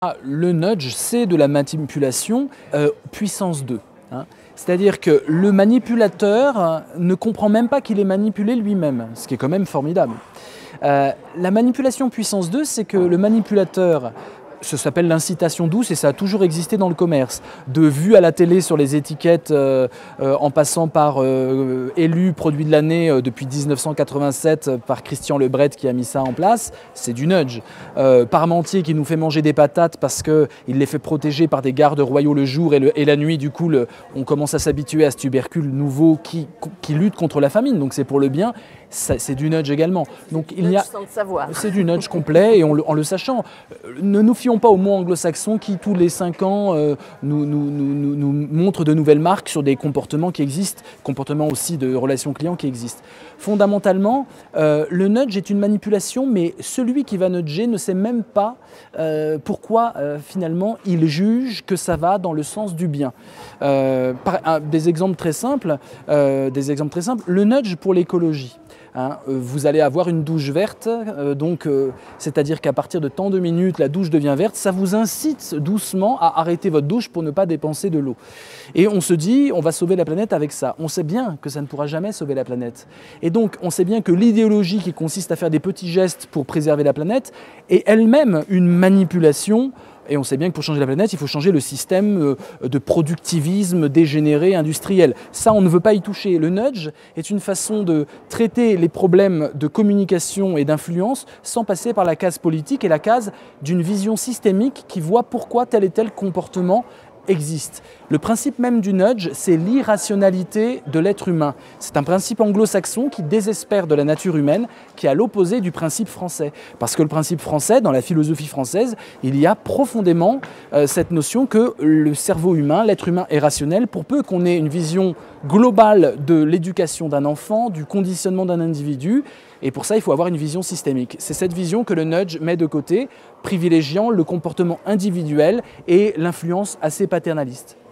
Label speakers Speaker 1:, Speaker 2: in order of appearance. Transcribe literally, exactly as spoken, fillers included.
Speaker 1: Ah, le nudge, c'est de la manipulation euh, puissance deux. Hein. C'est-à-dire que le manipulateur ne comprend même pas qu'il est manipulé lui-même, ce qui est quand même formidable. Euh, la manipulation puissance deux, c'est que le manipulateur, ça s'appelle l'incitation douce et ça a toujours existé dans le commerce. De vues à la télé sur les étiquettes euh, euh, en passant par euh, élu produit de l'année euh, depuis mille neuf cent quatre-vingt-sept euh, par Christian Lebret qui a mis ça en place, c'est du nudge. Euh, Parmentier qui nous fait manger des patates parce qu'il les fait protéger par des gardes royaux le jour et, le, et la nuit, du coup le, on commence à s'habituer à ce tubercule nouveau qui, qui lutte contre la famine, donc c'est pour le bien. C'est du nudge également. Donc il y a, c'est du nudge complet et on le, en le sachant. Ne nous fions pas au mot anglo-saxon qui tous les cinq ans euh, nous, nous, nous, nous montre de nouvelles marques sur des comportements qui existent, comportements aussi de relations clients qui existent. Fondamentalement, euh, le nudge est une manipulation, mais celui qui va nudger ne sait même pas euh, pourquoi euh, finalement il juge que ça va dans le sens du bien. Euh, par, un, des exemples très simples, euh, des exemples très simples. Le nudge pour l'écologie. Hein, vous allez avoir une douche verte, euh, donc euh, c'est-à-dire qu'à partir de tant de minutes, la douche devient verte. Ça vous incite doucement à arrêter votre douche pour ne pas dépenser de l'eau. Et on se dit, on va sauver la planète avec ça. On sait bien que ça ne pourra jamais sauver la planète. Et donc, on sait bien que l'idéologie qui consiste à faire des petits gestes pour préserver la planète est elle-même une manipulation. Et on sait bien que pour changer la planète, il faut changer le système de productivisme dégénéré industriel. Ça, on ne veut pas y toucher. Le nudge est une façon de traiter les problèmes de communication et d'influence sans passer par la case politique et la case d'une vision systémique qui voit pourquoi tel et tel comportement existe. Le principe même du nudge, c'est l'irrationalité de l'être humain. C'est un principe anglo-saxon qui désespère de la nature humaine, qui est à l'opposé du principe français. Parce que le principe français, dans la philosophie française, il y a profondément euh, cette notion que le cerveau humain, l'être humain est rationnel, pour peu qu'on ait une vision globale de l'éducation d'un enfant, du conditionnement d'un individu, et pour ça, il faut avoir une vision systémique. C'est cette vision que le nudge met de côté, privilégiant le comportement individuel et l'influence assez paternaliste.